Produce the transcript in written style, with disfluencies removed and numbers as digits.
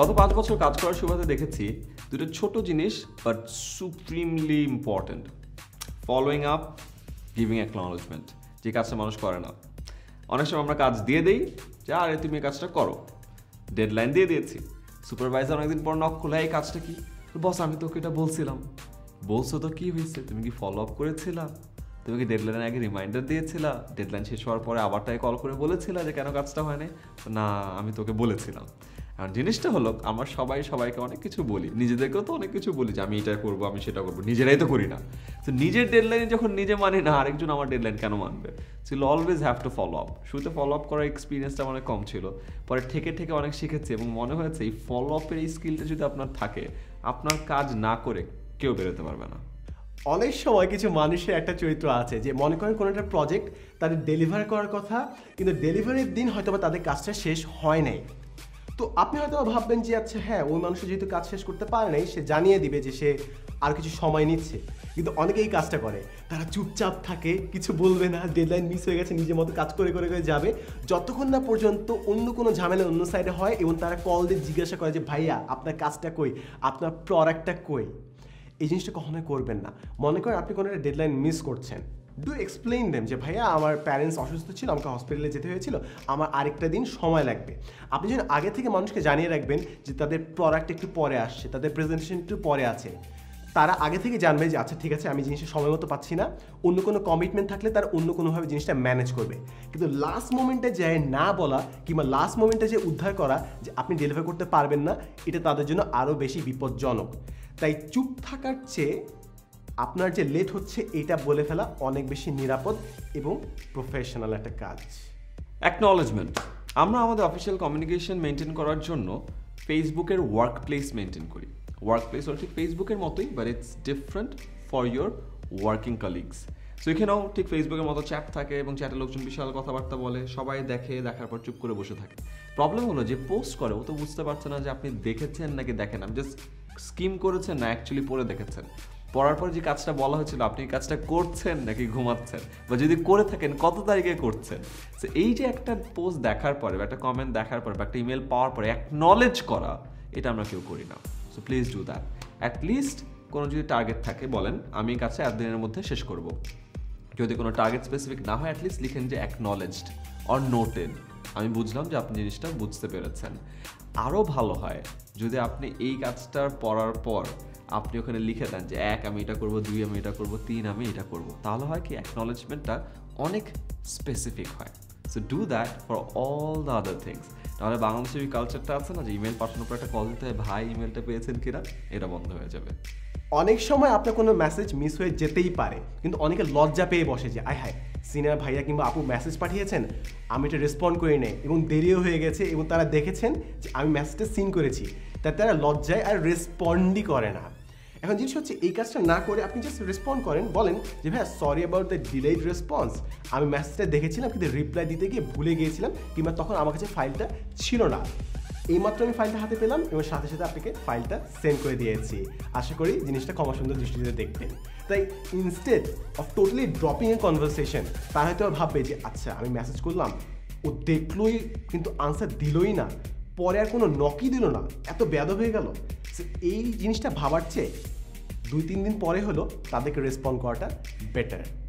গত 5 বছর কাজ করার সুবাদে দেখেছি দুটো ছোট জিনিস but supremely important, following up, giving acknowledgement. যে কাজটা মানুষ করে না। অনেক সময় আমরা কাজ দিয়ে দেই যে আরে তুমি এই কাজটা করো, ডেডলাইন দিয়ে দিয়েছি, সুপারভাইজার অনেকদিন পর নক করলে এই কাজটা কি, বস আমি তোকে এটা বলছিলাম। বলছো তো কি হয়েছে, তুমি কি ফলো আপ করেছিলা, তুমি কি ডেডলাইনের আগে রিমাইন্ডার দিয়েছিলা, ডেডলাইন শেষ হওয়ার পরে আবার তাই কল করে বলেছিলা যে কেন কাজটা হয় না, আমি তোকে বলেছিলাম। আর জিনিসটা হলো আমরা সবাইকে অনেক কিছু বলি, নিজেদেরকেও তো অনেক কিছু বলি যে আমি এটা করবো, আমি সেটা করবো, নিজেরাই তো করি না। তো নিজের ডেডলাইনে যখন নিজে মানি না, আরেকজন আমার ডেডলাইন কেন মানবে? So you always have to follow up. শুরুতে ফলো আপ করার এক্সপিরিয়েন্সটা অনেক কম ছিল, পরে ঠেকে অনেক শিখেছি এবং মনে হয়েছে এই ফলো আপের এই স্কিলটা যদি আপনার থাকে, আপনার কাজ না করে কেউ বেরোতে পারবে না। অনেক সময় কিছু মানুষের একটা চরিত্র আছে যে মনে করেন কোনো একটা প্রজেক্ট তাদের ডেলিভার করার কথা, কিন্তু ডেলিভারির দিন হয়তো বা তাদের কাজটা শেষ হয় নাই। তো আপনি হয়তো ভাববেন যে আচ্ছা হ্যাঁ, ওই মানুষ যেহেতু কাজ শেষ করতে পারে নাই, সে জানিয়ে দিবে যে সে আর কিছু সময় নিচ্ছে। কিন্তু অনেকেই কাজটা করে, তারা চুপচাপ থাকে, কিছু বলবে না, ডেডলাইন মিস হয়ে গেছে, নিজের মতো কাজ করে যাবে যতক্ষণ না পর্যন্ত অন্য কোনো ঝামেলা অন্য সাইডে হয় এবং তারা কল দিয়ে জিজ্ঞাসা করে যে ভাইয়া আপনার কাজটা কই, আপনার প্রোডাক্টটা কই। এই জিনিসটা কখনোই করবেন না। মনে করেন আপনি কোনো একটা ডেডলাইন মিস করছেন, ডু এক্সপ্লেইন দেম যে ভাইয়া আমার প্যারেন্টস অসুস্থ ছিল, আমাকে হসপিটালে যেতে হয়েছিল, আমার আরেকটা দিন সময় লাগবে। আপনি যখন আগে থেকে মানুষকে জানিয়ে রাখবেন যে তাদের প্রোডাক্ট একটু পরে আসছে, তাদের প্রেজেন্টেশন একটু পরে আছে, তারা আগে থেকে জানবে যে আচ্ছা ঠিক আছে, আমি জিনিসটা সময় মতো পাচ্ছি না, অন্য কোনো কমিটমেন্ট থাকলে তারা অন্য কোনোভাবে জিনিসটা ম্যানেজ করবে। কিন্তু লাস্ট মোমেন্টে যায় না বলা কিংবা লাস্ট মোমেন্টে যে উদ্ধার করা যে আপনি ডেলিভার করতে পারবেন না, এটা তাদের জন্য আরও বেশি বিপজ্জনক। তাই চুপ থাকার চেয়ে আপনার যে লেট হচ্ছে এটা বলে ফেলা অনেক বেশি নিরাপদ এবং প্রফেশনাল একটা কাজ। অ্যাকনলেজমেন্ট। আমরা আমাদের অফিসিয়াল কমিউনিকেশন মেনটেন করার জন্য ফেসবুকের ওয়ার্ক প্লেস মেনটেন করি। ওয়ার্ক প্লেস হল ঠিক ফেসবুকের মতোই, but it's different for your working colleagues. So এখানেও ঠিক ফেসবুকের মতো চ্যাট থাকে এবং চ্যাটে লোকজন বিশাল কথাবার্তা বলে, সবাই দেখে, দেখার পর চুপ করে বসে থাকে। প্রবলেম হলো যে পোস্ট করে ও তো বুঝতে পারছে না যে আপনি দেখেছেন নাকি দেখেন, আপনি জাস্ট স্কিম করেছেন না অ্যাকচুয়ালি পড়ে দেখেছেন। পড়ার পর যে কাজটা বলা হয়েছিল আপনি কাজটা করছেন নাকি ঘুমাচ্ছেন, বা যদি করে থাকেন কত তারিখে করছেন। সো এই যে একটা পোস্ট দেখার পরে বা একটা কমেন্ট দেখার পরে বা একটা ইমেল পাওয়ার পরে অ্যাকনলেজ করা, এটা আমরা কেউ করি না। So please do that. At least কোনো যদি টার্গেট থাকে বলেন আমি এই কাজটা 1 দিনের মধ্যে শেষ করব। যদি কোনো টার্গেট স্পেসিফিক না হয় অ্যাটলিস্ট লিখেন যে অ্যাকনলেজড অর নোটেড, আমি বুঝলাম যে আপনি জিনিসটা বুঝতে পেরেছেন। আরও ভালো হয় যদি আপনি এই কাজটার পড়ার পর আপনি ওখানে লিখে দেন যে 1 আমি এটা করবো, 2 আমি এটা করবো, 3 আমি এটা করবো। তাহলে হয় কি অ্যাকনলেজমেন্টটা অনেক স্পেসিফিক হয়। So do that for all the other things. তাহলে বাংলাদেশের ওই কালচারটা আছে না যে ইমেল পাঠানোর পর একটা কল দিতে হয়, ভাই ইমেলটা পেয়েছেন কিনা, এটা বন্ধ হয়ে যাবে। অনেক সময় আপনার কোনো মেসেজ মিস হয়ে যেতেই পারে, কিন্তু অনেকে লজ্জা পেয়ে বসে যে আয় হায়, সিনিয়র ভাইয়া কিংবা আপু মেসেজ পাঠিয়েছেন, আমি এটা রেসপন্ড করি নাই এবং দেরিও হয়ে গেছে এবং তারা দেখেছেন যে আমি মেসেজটা সিন করেছি, তাই তারা লজ্জায় আর রেসপন্ডই করে না। এখন জিনিস হচ্ছে এই কাজটা না করে আপনি জাস্ট রেসপন্ড করেন, বলেন যে ভাইয়া sorry about the delayed response, আমি মেসেজটা দেখেছিলাম কিন্তু রিপ্লাই দিতে গিয়ে ভুলে গিয়েছিলাম কিংবা তখন আমার কাছে ফাইলটা ছিল না, এইমাত্র আমি ফাইলটা হাতে পেলাম এবং সাথে সাথে আপনাকে ফাইলটা সেন্ড করে দিয়েছি, আশা করি জিনিসটা ক্ষমা সুন্দর দৃষ্টিতে দেখবেন। তাই instead of totally dropping a conversation, তারা হয়তো ভাববে যে আচ্ছা আমি মেসেজ করলাম, ও দেখলোই কিন্তু আনসার দিলই না, পরে আর কোনো নকই দিল না, এত বেয়াদব হয়ে গেল। এই জিনিসটা ভাবার চেয়ে 2-3 দিন পরে হলো তাদেরকে রেসপন্ড করাটা বেটার।